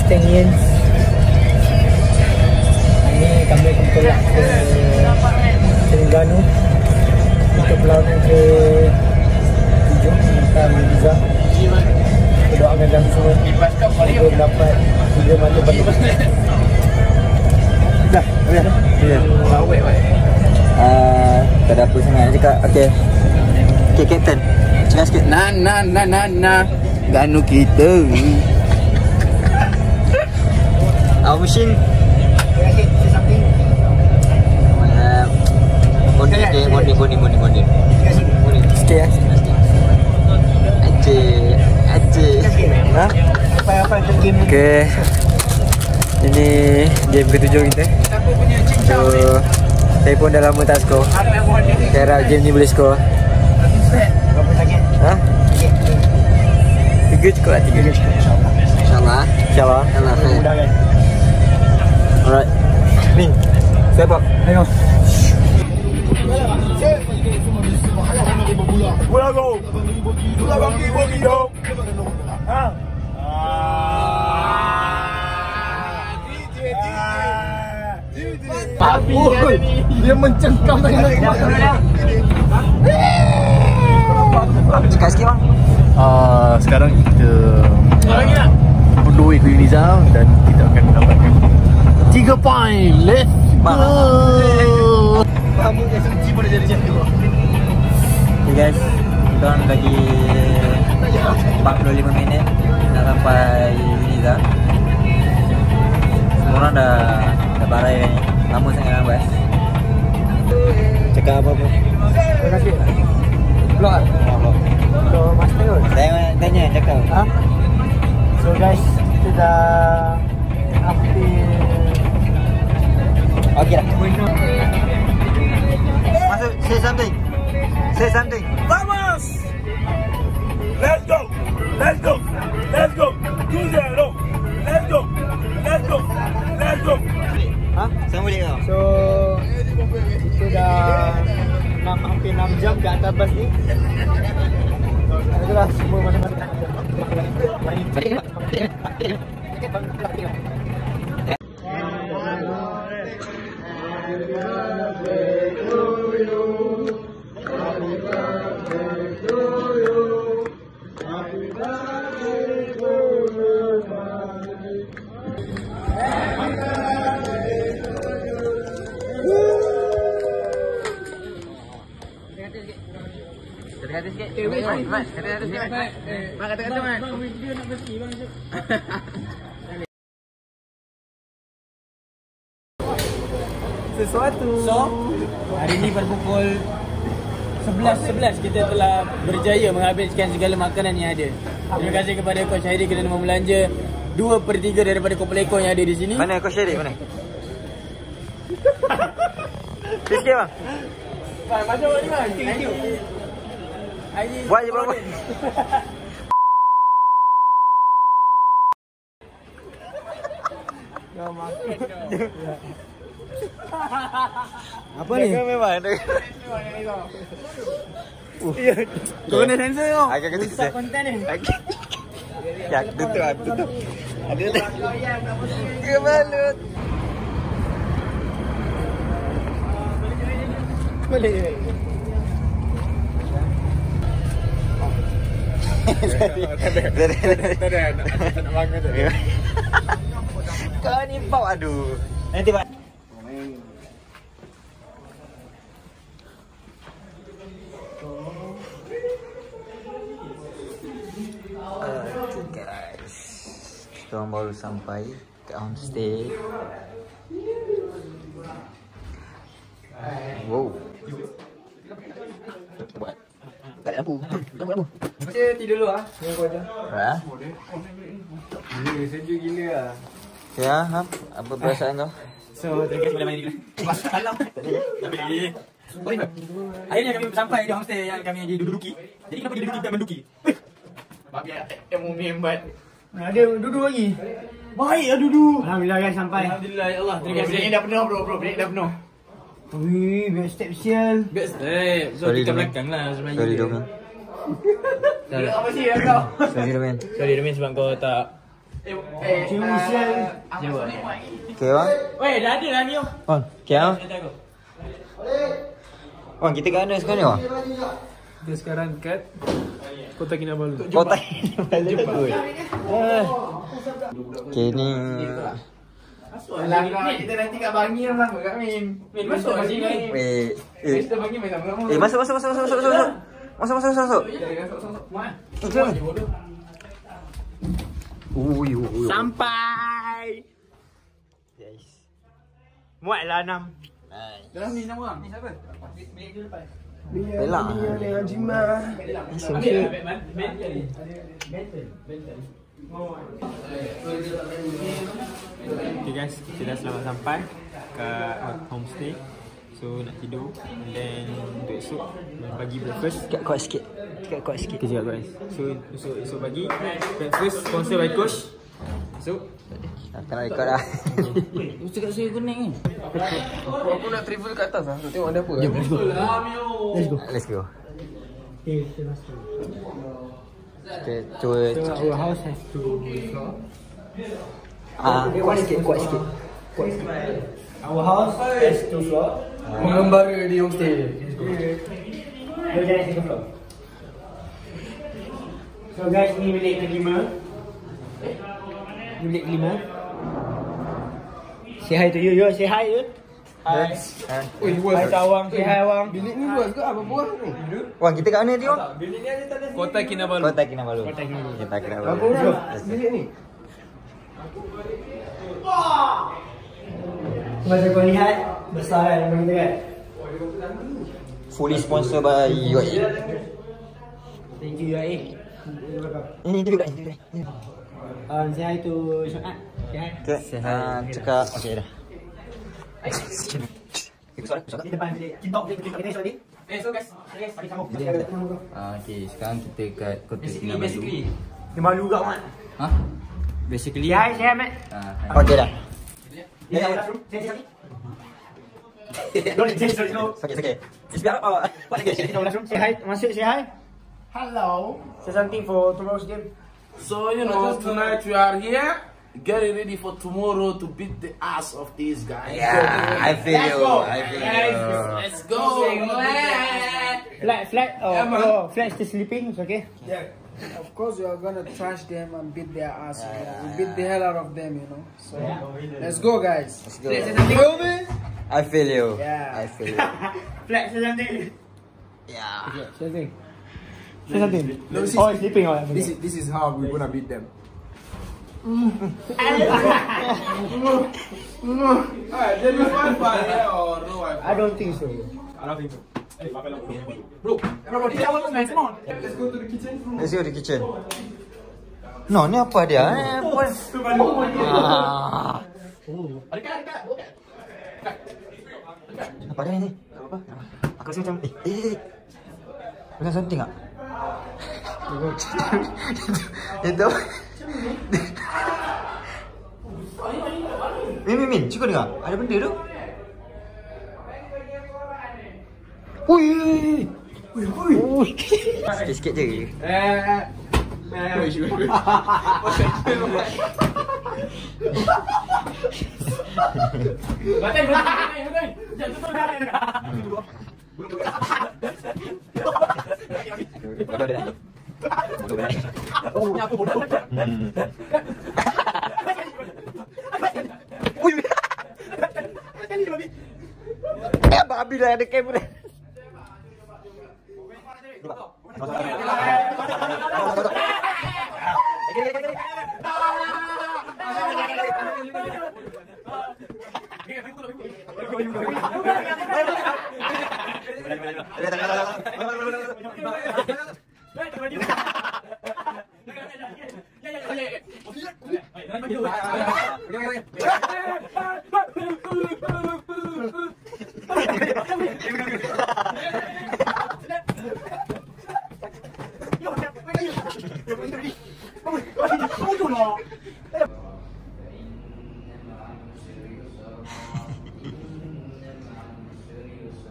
Mustangnians. Ini kami kebetulan ke Terengganu untuk berlawan ke Tujuh minta visa. Doakan kami semua untuk dapat tiga mata balik. Dah, ya. Tak ada apa sangat nak cakap. Okey. Okey, Captain. Cakap sikit. Na Ganu kita. Our machine. Bonding. Sikit ya. Acik. Ha? Apa game? Okey. Ini game ke-7 kita. So, saya pun dah lama tak skor. Saya harap game ni boleh skor. Ha? 3 cukup lah, 3 cukup. InsyaAllah. Alright. Ni, siapa? Tengok. Bola go. Bola bagi dong. Ha? Papi dia mencengkam tadi naik. Cakap sikit bang. Sekarang kita berduit dengan Nizam dan kita akan mendapatkan 3 poin. Let's go. Kamu dah suci pada jadi macam tu. Okay guys, kita orang lagi 45 minit nak sampai Uniza. Semua orang dah barai kan ni. Lama sangat nak bahas. Cakap apa-apa. Terima kasih. Vlog ah? Vlog. So, master kot? Saya tanya, cakap. Ha? So guys, kita dah hampir. Okey dah. Masuk, say something. Vamos! Let's go! 2-0. Let's go! Ha? Saya boleh kau? So, kita dah hampir 6 jam ke atas bas ni. Itulah semua mana-mana. Kata-kata sikit. Kata-kata sikit. Mak kata-kata Mat. Bang, video nak bersih bang. Sesuatu. So, hari ni pada pukul 11 kita telah berjaya menghabiskan segala makanan yang ada. Terima kasih kepada Coach Hairi kerana membelanja 2/3 daripada kopel ekor yang ada di sini. Mana Coach Hairi? Mana? Sikit bang. Masuk ni bang. Thank you. Buat je bang. Apa ni? Memang. Kau kena sensor kau. Agak kena rusak konten ni. Ya, tutup. Ada dah. Kebalut. Boleh. Tak ada. Nak bangun tu. Kau ni bau aduh. Nanti pak. Guys, kita orang baru sampai kat homestay. Wow. Buat. Tak ada lampu. Saya tidur dulu ah. Tengok kau je. Ha? Gila, sejuk gila ah. Ya, apa perasaan kau? So, terima kasih pada main ni. Masalah. Tapi akhirnya kami sampai di homestay yang kami diduduki. Jadi kenapa diduduki bukan menduki? Babi ilmu membat. Ada duduk lagi. Baik lah duduk. Alhamdulillah guys sampai. Alhamdulillah ya Allah. Terima kasih. Bilik dah penuh bro. Bilik dah penuh. Wih, best step sial. Best step. So Sorry, kita Domin. belakang lah sebenarnya. Sorry Domin. Apa sih kau? Sorry Domin. Sorry Domin sebab kau tak Okay bang. Weh, dah ada lah ni. Bang, okay bang. Bang, kita kat mana sekarang ni bang? Kita sekarang kat Kota Kinabalu. Kota Kinabalu. Okay ni. Alah, kita nanti kat Bangi lah Kak Min. Min, masuk kat sini. Kita Bangi main sama-sama. Masuk. Masuk. Ui. Sampai. Guys. Muatlah 6. Dalam ni nama orang. Ni siapa? Bella. Dengan Jima. Okay guys, kita dah selamat sampai kat homestay. So nak tidur and then untuk esok pagi breakfast. Kuat sikit. Kejap guys. So esok pagi breakfast sponsor by Coach. So Tak nak ikut dah. lu cakap saya kuning ni. Aku nak travel kat atas lah. Nak tengok ada apa. Jom, let's go. Let's go. Okay, let's go. Okay, cuba. So our house has two floor. Kuat sikit. Our house has two floor. Mengembara di homestay. Dia jalan second floor. So guys, ni bilik kelima. Ni bilik kelima. Say hi to you, yo. Say hi, yo. Hi. Hi Tawang, say hi Awang. Bilik ni luas ke? Apa buah ni? Wang, kita kat mana tengok? Kota Kinabalu. Kota Kinabalu. Kita Kinabalu. Apa buah? Bilik ni. Macam kau lihat, besar kan rumah kita kan? Fully sponsor by UAE. Thank you, UAE. Ini juga. Say hi to Syuat. Say hi. Okay, cakap. Okay dah. Di depan bilik. Kita esok ni. So guys, mari sambung. Okay, sekarang kita kat Kota Kinabalu. Dia malu juga Mat. Ha? Basically. Say hi Mat. Okay dah. Sakit. Biar apa? Say hi, masuk say hi. Hello. Say something for tomorrow's game. So, you know, tonight we are here getting ready for tomorrow to beat the ass of these guys. Yeah, I feel you. Let's go, man. Flat still sleeping, it's okay? Of course, we are gonna trash them and beat their ass. We beat the hell out of them, you know. So, let's go, guys. Let's go. Feel me? I feel you. Yeah. I feel you. Flat, say something. Yeah. Say something. Say something. No, this is- Oh, he's sleeping. Oh, This is how we're gonna beat them. Alright, then you find fire or no Wi-Fi? I don't think so. Bro, Let's go to the kitchen. Let's go to the kitchen. No, ni apa dia? Apa dia ni? Apa? Aku rasa macam Bukan something tak? Itu Min, cuba dengar. Ada benda tu. Ui. Sikit-sikit je. Babi dah ada kamera.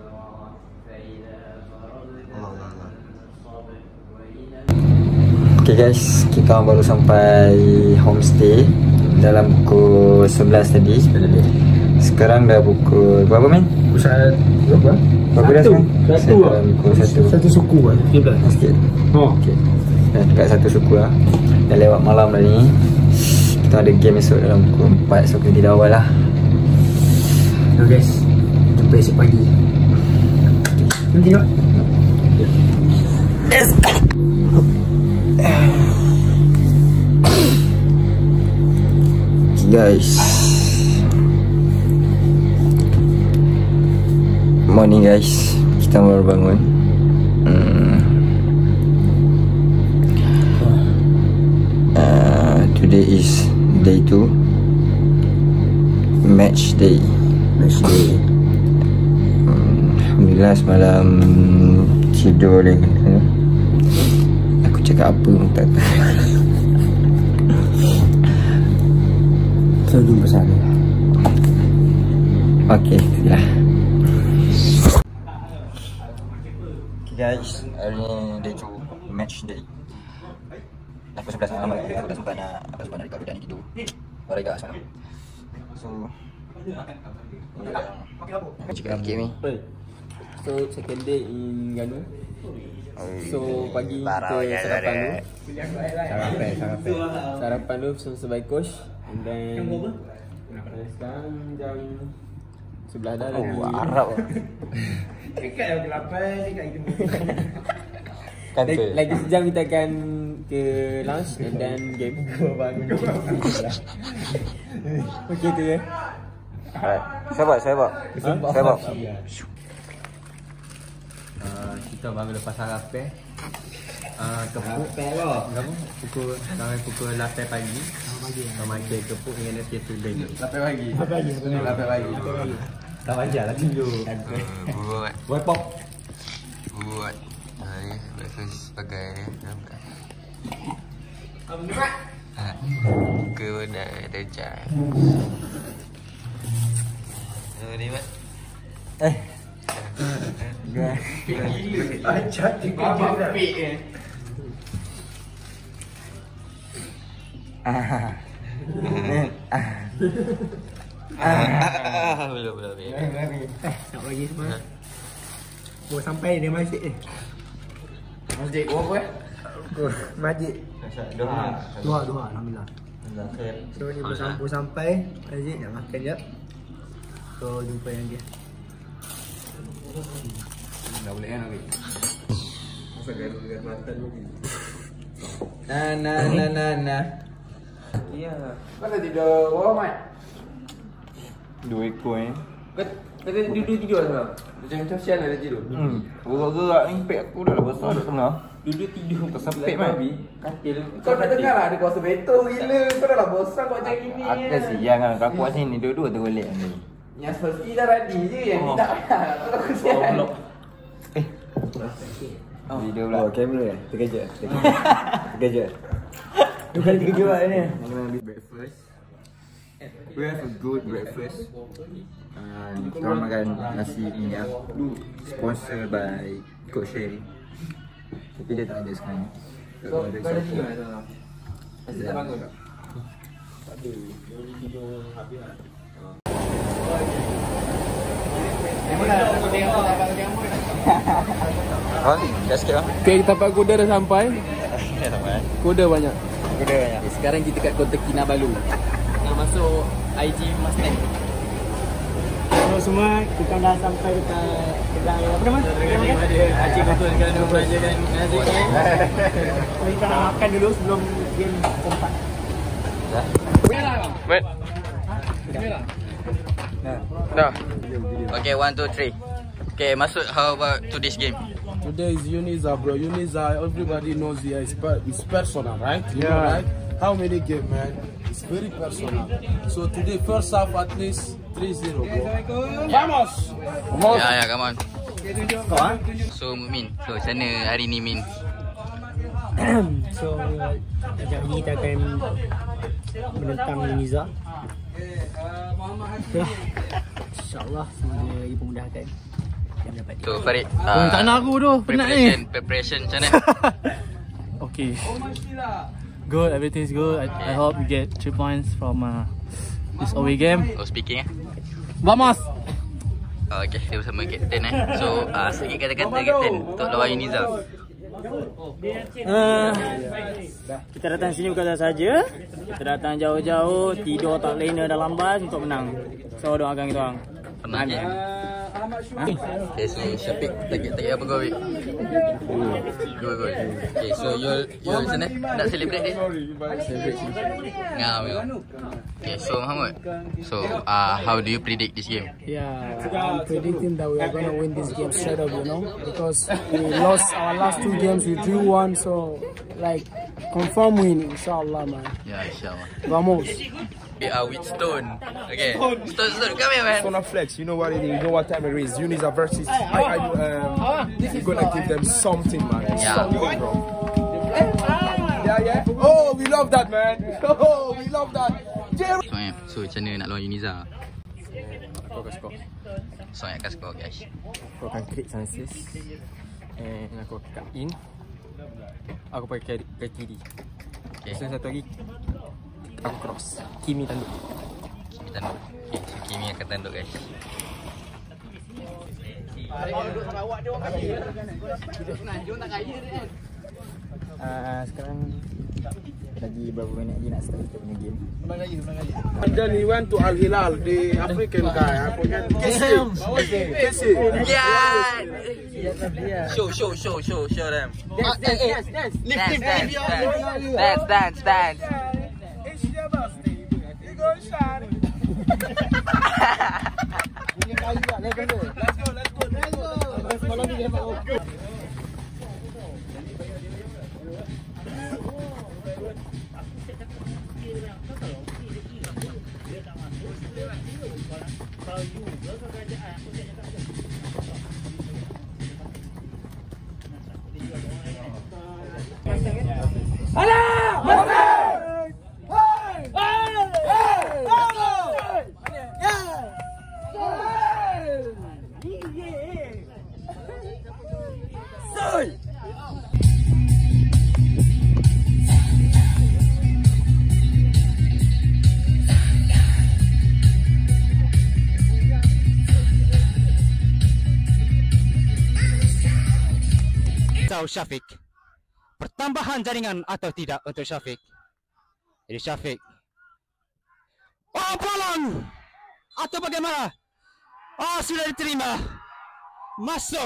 Okay Okay guys, kita baru sampai homestay dalam pukul 11 tadi. Sekarang dah pukul berapa men? Pusat berapa? Berapa dah sekarang? Pukul 1. Satu suku kan? Sikit. Oh. Okay. Dekat satu suku lah. Dah lewat malam dah ni. Kita ada game esok dalam pukul 4. So kita tidak awal lah. So guys, jumpa esok pagi. Nanti tengok. Let's guys, morning guys, kita baru bangun. Today is day 2, match day. Alhamdulillah semalam tidur lagi. Aku cakap apa pun tak tahu. So jumpa sana. Okay, ya. Okay guys, hari ni day 2, match day. Pukul 11 malam aku dah sempat nak record dan tidur. Warga semalam. So cakap game ni. So second day in Ganu. So pagi kita sarapan dulu. Sarapan dulu sebagai coach. And then sekarang jam 11 dah lagi. Oh, Arab. Dekat yang 8, dekat itu. Lagi sejam kita akan ke lunch and then game. Okey tu ya. Saya bawa. Kita baru lepas sarapan. Kepuk pukul 8 pagi. Sama makan kepuk dengan nasi tuding. 8 pagi. Tak wajar lah tidur. Buat pop. Buat hari breakfast pakai nampak. Ke dah ada cai. Ni mat. Belum. Tak bagi semua. Baru sampai dia masjid ni. Masjid apa Masjid. Dua, alhamdulillah. Okay. So ni baru sampai masjid nak makan jap. So jumpa yang dia. Dah boleh kan lagi. Masa garu-garu mata dulu. Nah. Ya. Mana tidur bawah mat? 2 ekor Kata duduk-duduk sebenarnya. Macam sial ada tidur. Gerak-gerak ni pek aku dah besar dah tengah. Duduk tidur tersepit mat. Katil. Kau dah dengar lah ada kuasa betul gila. Kau dah lah bosan kau macam gini. Aku kasihan kan aku kat sini dua-dua tergolek ni. Yang seperti dah ready je yang ni tak payah. Kau kasihan. Video pula. Kamera terkejut. Bukan terkejut lah ni. Kena ambil breakfast. We have a good breakfast. Kita makan nasi minyak. Sponsor by Coach Sherry. Tapi dia tak ada sekarang. Kau ada tidur tak? Masih tak bangun tak? Tak ada. Dia tidur habis lah. Dah sikit lah. Okay, tempat kuda dah sampai. Kuda banyak. Sekarang kita kat Kota Kinabalu. Nak masuk IG Mustang. So semua kita dah sampai dekat kedai apa nama? Acik betul sekarang dia belanjakan nasi kan. Kita nak makan dulu sebelum game keempat. Dah. Okay, 1, 2, 3. Okay, Masud, how about today's game? Today is Uniza, bro. Uniza, everybody knows here. It's personal, right? You know, right? How many game, man? It's very personal. So today, first half at least 3-0, bro. Vamos! Ya, come on. So, Mumin. So, macam mana hari ni, Min? So sekejap lagi kita akan menentang Uniza. InsyaAllah semoga dipermudahkan dan dapat dia. So, Farid. Tak nak aku tu, penat ni. Preparation macam mana? Okay. Good, everything's good. I hope you get 3 points from this away game. Oh, speaking Vamos! Okay, dia bersama Kapten So, sedikit kata-kata Kapten untuk lawan Uniza. Kita datang sini bukan saja. Kita datang jauh-jauh, tidur tak lena dalam bas untuk menang. So, doakan kita orang. Pernah game. Okay, so Syafiq tak apa gol. Gol. Okay, so you'll sana nak celebrate dia? Celebrate sini. Ngam. Okay, so Muhammad. So, how do you predict this game? Yeah, I'm predicting that we are going to win this game straight up, you know, because we lost our last 2 games, we drew 1, so like confirm win, inshallah, man. Yeah, inshallah. Vamos. We are with Stone. Okay. Stone, come here, man. Stone flex, you know what it is, you know what time it is. Uniza versus we're gonna give them something, man. Yeah. Something, bro. Yeah. Oh, we love that, man. Oh, we love that. So macam mana nak lawan Uniza? Aku akan skor. So yang akan skor, guys. Aku akan create chances. And aku akan cut in. Aku pakai ke kiri. Okay. So satu lagi aku cross. Kimi tanduk. Okay, so Kimi akan tanduk, guys. Sekarang lagi berapa minit lagi nak start kita punya game. And then he went to Al Hilal, the African guy. I forget. Kissy. Yeah. Show them. Dance. Syafiq, pertambahan jaringan atau tidak untuk Syafiq? Jadi Syafiq, bolong atau bagaimana? Sudah diterima, masuk.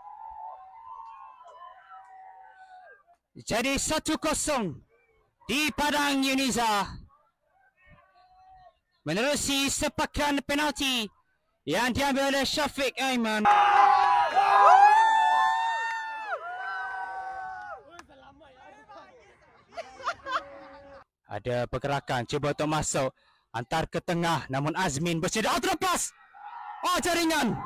Jadi 1-0 di Padang Uniza menerusi sepakan penalti yang diambil oleh Syafiq Aiman. Ada pergerakan, cuba untuk masuk, antar ke tengah, namun Azmin bersedia terlepas. Jaringan.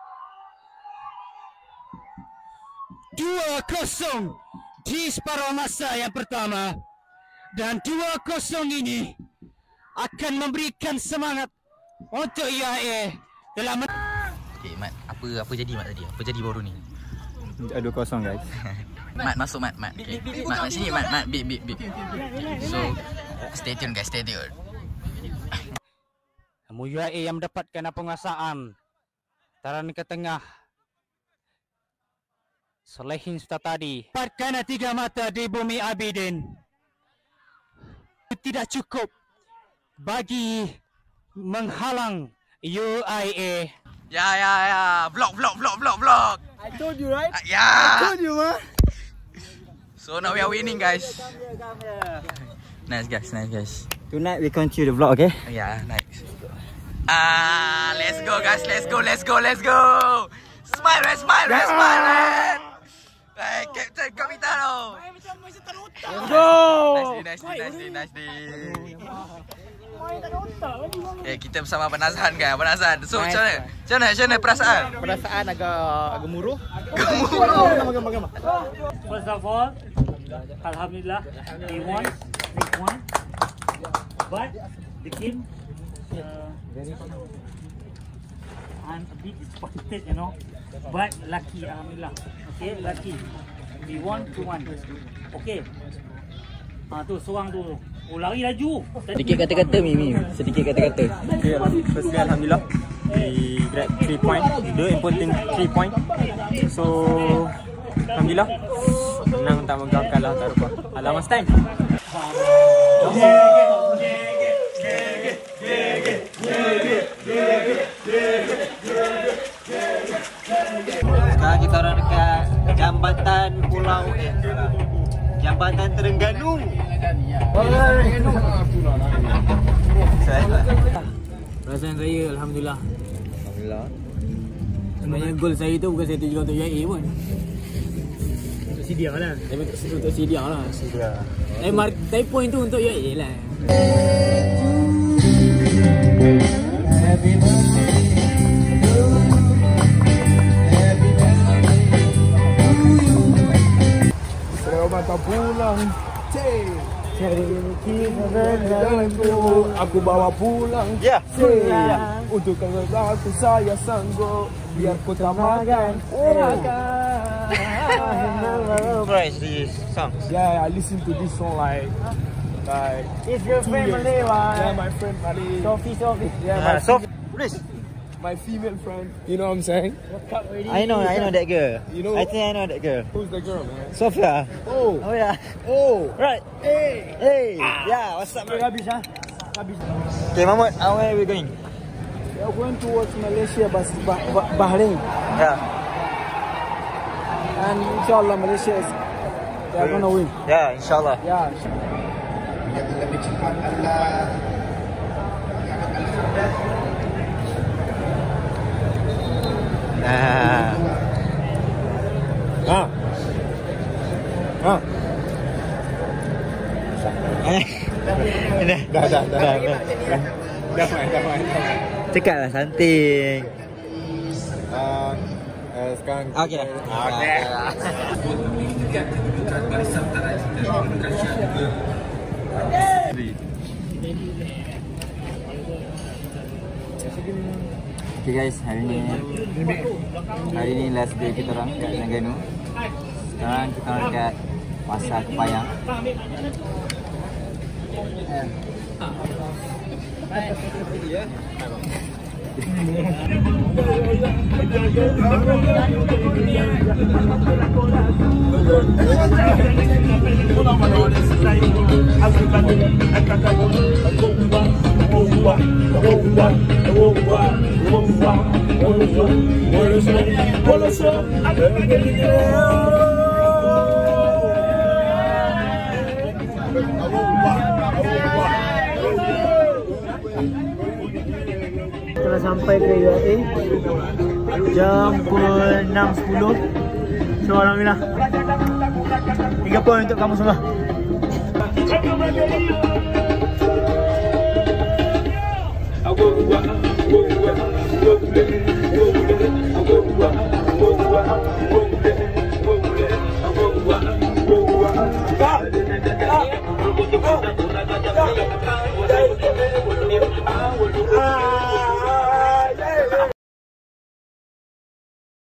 2-0 di separuh masa yang pertama, dan 2-0 ini akan memberikan semangat untuk UAE dalam. Okay, Mat, apa jadi Mat tadi? Apa jadi baru ni? 2-0 guys. Mat masuk Mat. Okay. Mat sini Mat. Bip. So stay tune guys, stay tune. Namun UAE yang mendapatkan penguasaan. Taran ke tengah. Solehin sudah tadi. Dapatkan 3 mata di Bumi Abidin. Tidak cukup bagi menghalang UAE. Ya. Vlog. I told you, right? Yeah. I told you, man. So now we are winning, guys. Nice guys. Tonight we continue the vlog, okay? Yeah, nice. Let's go guys, let's go. Smile man. Hey, Captain Capitano. Let's go. Nice day. Kita bersama Penazhan kan, Penazhan. So macam mana perasaan? Perasaan agak gemuruh. Gambar. First of all, Alhamdulillah, we won week 1. But the game, I'm a bit disappointed, you know. But lucky, Alhamdulillah. Okay, lucky. We won 2-1. Okay. Tu seorang tu. Oh, lari laju. Sedikit kata-kata Mimi. Sedikit kata-kata. Okay, firstly alhamdulillah. We grab 3 points. The important 3 points. So alhamdulillah. Menang tak menggalakkan lah, tak lupa. Alamas time. Sekarang kita orang dekat Jambatan Pulau Jambatan Terengganu. Perasaan saya alhamdulillah. Alhamdulillah. Sebenarnya gol saya tu bukan saya tuju untuk UAE pun. Untuk Sidiang lah. Untuk Sidiang lah. Tapi point tu untuk UAE lah. Mata pulang, aku bawa pulang, untuk aku saya sanggup, biar ku tak makan. Price this song. Yeah, I listen to this song like It's your friend Malay one. Yeah, my friend Malay. Sophie. Yeah, Please. my female friend. You know what I'm saying? I know that girl. You know I think I know that girl. who's the girl, man? Sophia. Oh, Oh yeah. oh, Right. Hey. Yeah. What's up, bro? Okay, Mahmud. Where are we going? We are going towards Malaysia, Bahrain, Yeah. and inshallah Malaysia is they are gonna win. Yeah. Inshallah. Yeah. Cakaplah santing. sekarang. Okay. Okay guys, hari ni last day kita orang kat Terengganu. Sekarang kita orang dekat Pasar Kepayang. Telah sampai ke UAE jam pukul 6.10. So alhamdulillah 3 poin untuk kamu semua.